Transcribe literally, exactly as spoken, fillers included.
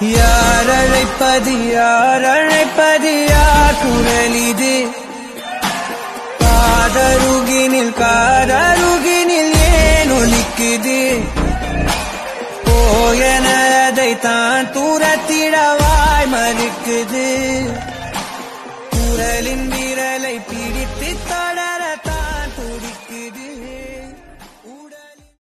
யார் அழைப்பது யார் அழைப்பது யார் குரலிது காதருகினில் காதருகினில் ஏன் ஒலிக்குது போயன அதை தான் தூரத்திடவாய் மறுக்குது குரலின் விரலை பிடித்து